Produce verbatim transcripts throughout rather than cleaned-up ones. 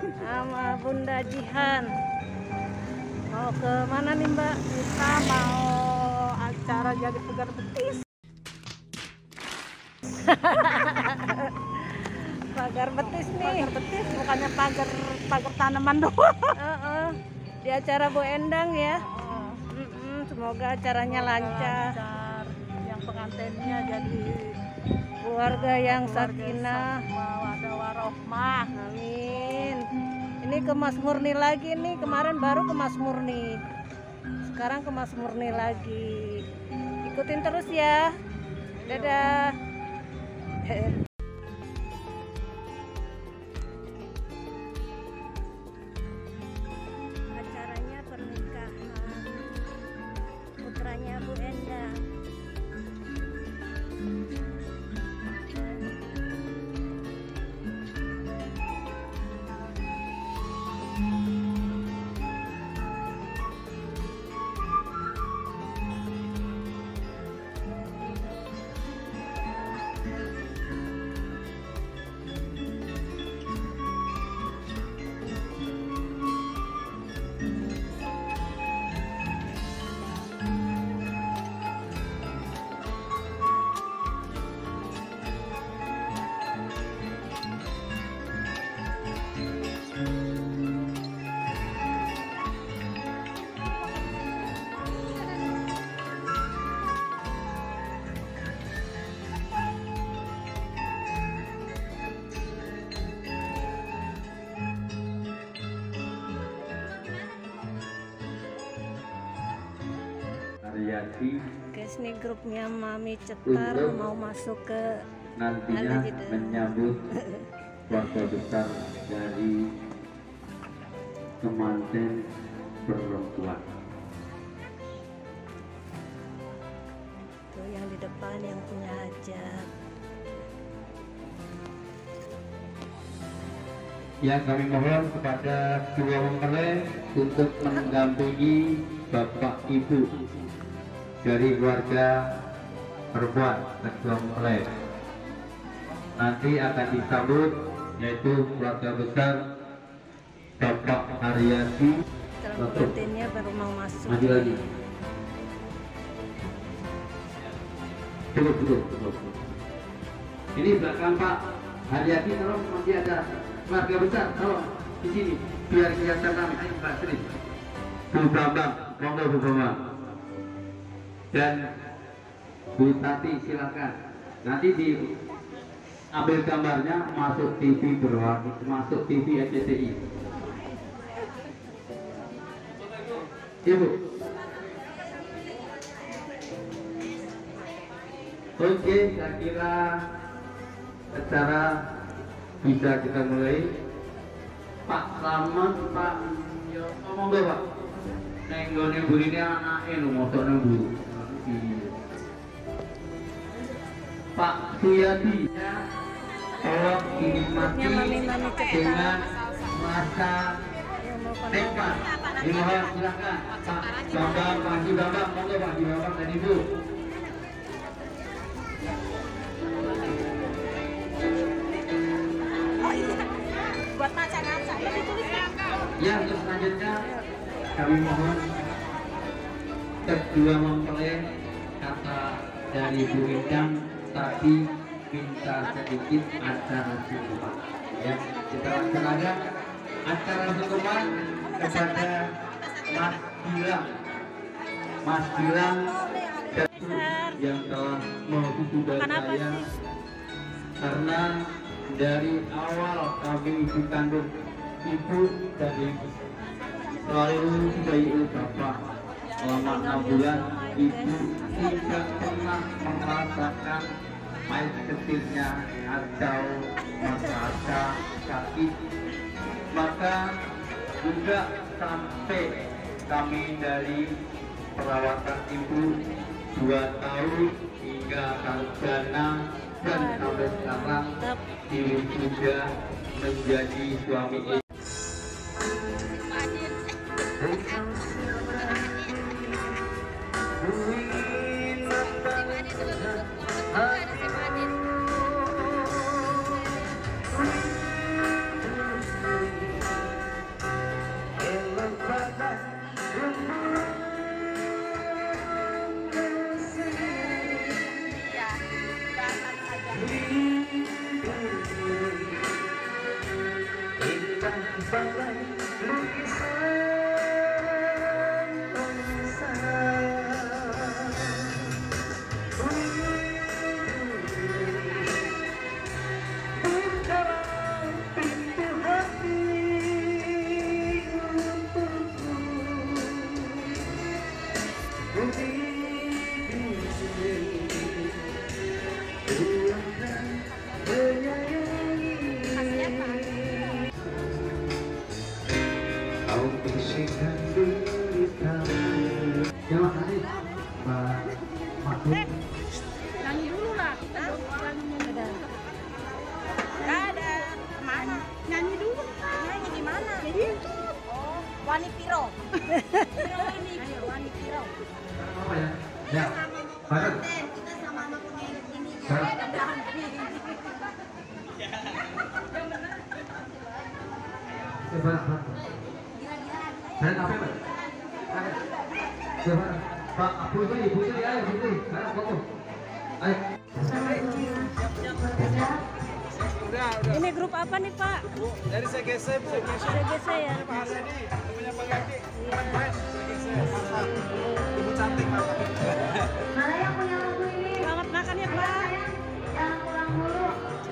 sama Bunda Jihan. Mau ke mana nih Mbak? Kita mau acara jadi pagar betis. Pagar betis nih. Pagar betis bukannya pagar pagar tanaman doang. Uh -uh. Di acara Bu Endang ya. Oh, Mm -mm. Semoga acaranya semoga lancar. lancar. Yang pengantinnya jadi Keluarga yang keluarga sakinah. mawaddah warohmah. Amin. Ini ke Mas Murni lagi nih. Kemarin baru ke Mas Murni. Sekarang ke Mas Murni lagi. Ikutin terus ya. Dadah. Acaranya pernikahan putranya Bu Endang. Guys, nih grupnya Mami Cetar mau masuk ke nantinya menyambut keluarga besar dari kemanten perempuan. Tuh yang di depan yang punya hajat. Ya, kami mohon kepada dua mempelai untuk mendampingi Bapak Ibu dari keluarga perempuan kedua mempelai. Nanti akan disambut yaitu keluarga besar Bapak Haryati. Pengantinnya baru mau masuk. Maju lagi. Cukup, cukup, cukup. Ini belakang Pak Haryati, tolong masih ada keluarga besar, tolong di sini biar kelihatan kami. Ayo Mbak Sri, Bu Bambang, monggo Bu Bambang. Dan Bu Tati silakan. Nanti di ambil gambarnya masuk T V berwarna, masuk T V R C T I. Ibu. Oke, saya kira acara bisa kita mulai. Pak Slamet, Pak yo ngomong deh Pak. Nenggone Bu ini anake lho mosok nang Bu. Pak Suyadi, tolong dinikmati dengan rasa nikmat. Dimohon silakan Pak Bambang, Pak Haji Bambang, monggo Pak Haji Bambang dan Ibu. Oh iya, buat maca-maca ya ditulis. Ya, untuk selanjutnya kami mohon kedua mempelai kata dari Bu Endang tadi minta sedikit acara syukuran. Ya, kita laksanakan acara syukuran kepada Mas Gilang, Mas Gilang yang telah menghubungi saya karena dari awal kami dikandung ibu dan ibu selalu bayi bapak selama enam bulan ibu tidak pernah merasakan main kecilnya atau merasa sakit, maka juga sampai kami dari perawatan ibu dua tahun hingga sarjana dan sampai sekarang ibu juga menjadi suami ibu. balai lukisan bangsa. Bukalah pintu hati untukku, bumi di sini Tuhan menyayangi. Kau bisikan deritamu. Terima kasih Pak Mahfud. Nyanyi dulu lah, kita doang nyanyi. Gak ada. Kemana? Nyanyi dulu. Nyanyi di mana? Di situ. Oh, Wani Piro. Piro Wani. Ayo, Wani Piro. Apa ya? Ya. Pak. Kita sama anak penyanyi ini. Pak. Coba, Pak. Saya apa, Pak? Coba, Pak. Aku itu ibu itu ya, ibu itu. Saya foto. Ayo. Ini grup apa nih, Pak? Bu, dari C G C, Bu. C G C ya. Pak Harsadi, temannya Pak Yaki. Keren, C G C. Mantap. Ibu cantik, mantap. Mana yang punya lagu ini? Selamat makan ya, Pak. Jangan pulang dulu.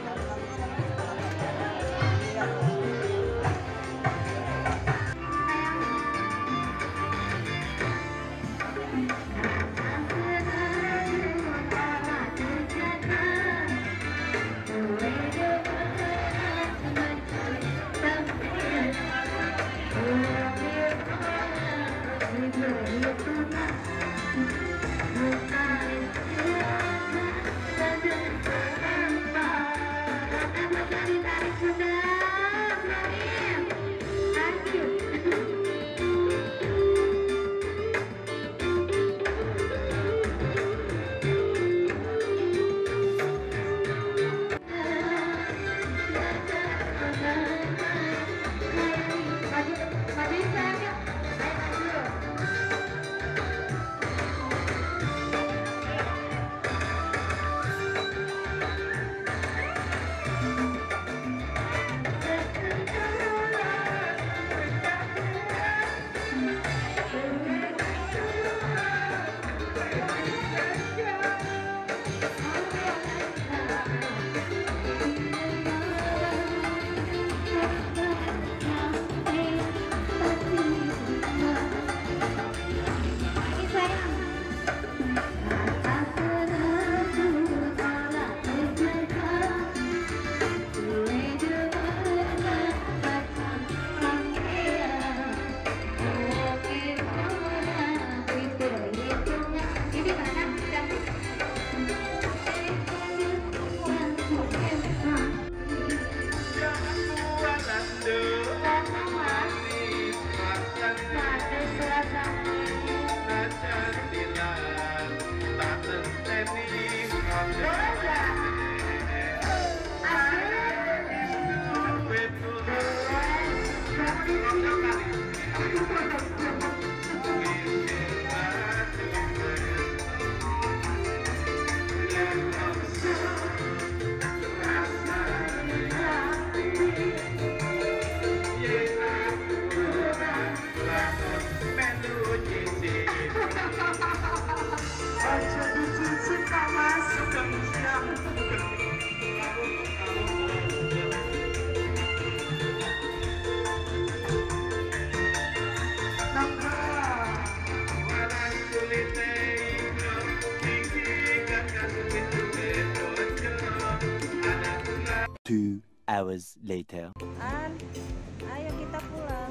Two hours later. An, ayo kita pulang.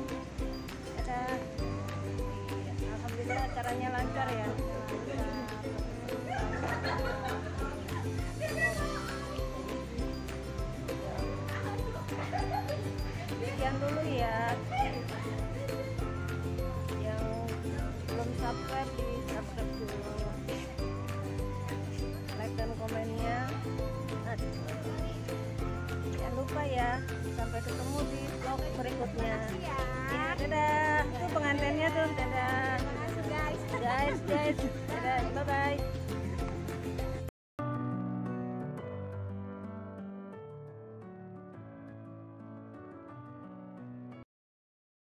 Dadah. Alhamdulillah acaranya lancar ya. Sekian dulu ya. Yang belum subscribe di subscribe dulu. Like dan komennya. Jangan lupa ya, sampai ketemu di vlog berikutnya. Ya, dadah. Itu pengantinnya tuh, dadah. Guys, guys, dadah. Bye bye.